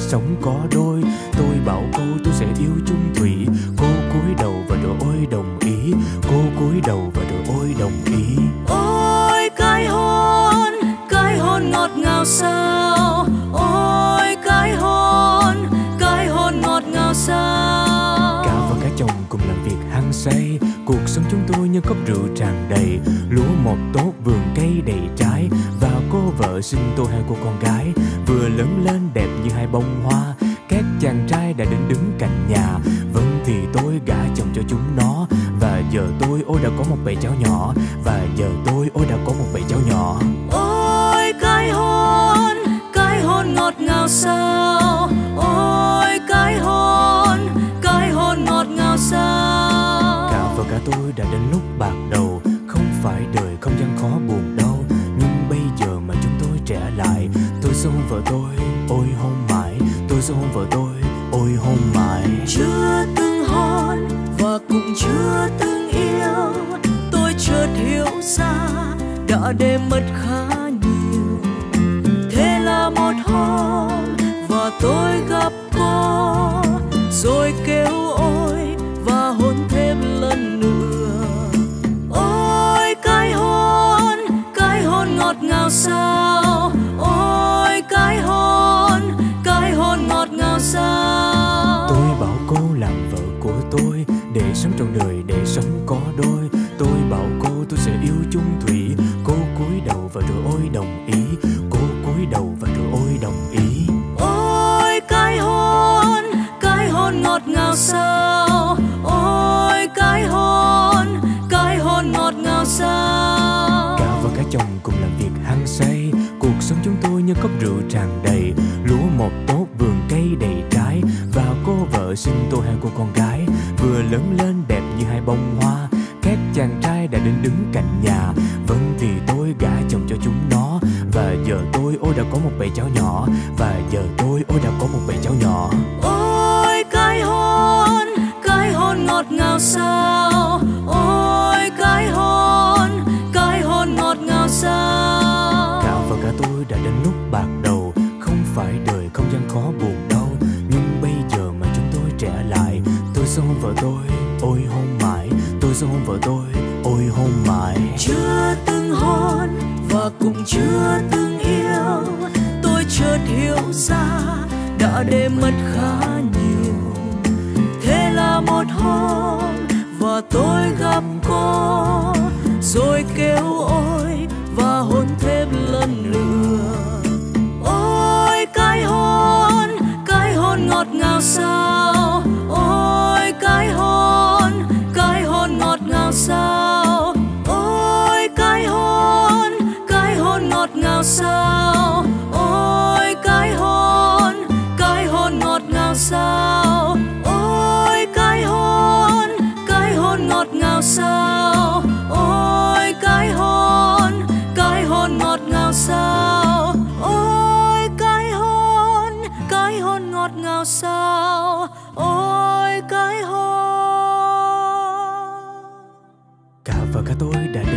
sống có đôi. Tôi bảo cô tôi sẽ yêu chung thủy. Cô cúi đầu và rồi ôi đồng ý. Cô cúi đầu và rồi ôi đồng ý. Ôi cái hôn ngọt ngào sao. Ôi cái hôn ngọt ngào sao. Cả và cả chồng cùng làm việc hăng say. Cuộc sống chúng tôi như cốc rượu tràn đầy. Lúa mọc tốt, vườn cây đầy trái. Và cô vợ sinh tôi hai cô con gái, vừa lớn lên đẹp như hai bông hoa. Các chàng trai đã đến đứng cạnh nhà. Vâng thì tôi gả chồng cho chúng nó. Và giờ tôi ôi đã có một bầy cháu nhỏ. Và giờ tôi ôi đã có một bầy cháu nhỏ. Ôi cái hôn ngọt ngào sao. Ôi cái hôn ngọt ngào sao. Cả vợ cả tôi đã đến lúc bạc đầu. Không phải đời không gian khó buồn đâu. Nhưng bây giờ mà chúng tôi trẻ lại, tôi sẽ hôn vợ tôi, ôi hôn mãi. Tôi sẽ hôn vợ tôi, ôi hôn mãi. Chưa từng hôn và cũng chưa từng yêu. Tôi chợt hiểu ra đã để mất khá nhiều. Thế là một hôm và tôi gặp cô, rồi kêu ôi và hôn thêm lần nữa. Ôi cái hôn ngọt ngào sao. Ôi cái hôn ngọt ngào sao. Tôi bảo cô làm vợ của tôi, để sống trọn đời, để sống có đôi. Tôi bảo cô tôi sẽ yêu chung thủy. Cô cúi đầu và rồi ôi đồng ý. Cô cúi đầu và rồi ôi đồng ý. Ôi cái hôn ngọt ngào sao. Ôi cái hôn ngọt ngào sao. Cả vợ cả chồng cùng làm việc hăng say. Cuộc sống chúng tôi như cốc rượu tràn đầy. Lúa mọc tốt, vườn cây đầy trái. Và cô vợ sinh tôi hai cô con gái, vừa lớn lên đẹp như hai bông hoa. Các chàng trai đã đến đứng cạnh nhà. Vâng thì tôi gả chồng cho chúng nó. Và giờ tôi ôi đã có một bầy cháu nhỏ. Và giờ tôi ôi đã có một bầy cháu nhỏ. Ôi cái hôn ngọt ngào sao. Ôi cái hôn ngọt ngào sao. Cả vợ cả tôi đã đến lúc bạc đầu. Không phải đời không gian khó buồn đâu. Nhưng bây giờ mà chúng tôi trẻ lại, tôi sẽ hôn vợ tôi, ôi hôn mãi. Tôi sẽ hôn vợ tôi, ôi hôn mãi. Chưa từng hôn và cũng chưa từng yêu. Tôi chợt hiểu ra đã để mất khá nhiều. Thế là một hôm và tôi gặp cô, rồi kêu ôi và hôn thêm lần nữa. Ôi cái hôn ngọt ngào sao. Ôi cái hôn ngọt ngào sao. Ôi cái hôn ngọt ngào sao. Ôi cái hôn ngọt ngào sao. Ôi cái hôn ngọt ngào sao. Ôi cái hôn ngọt ngào sao. Ôi cái hôn ngọt ngào sao. Ôi cái hôn. Cả vợ cả tôi đã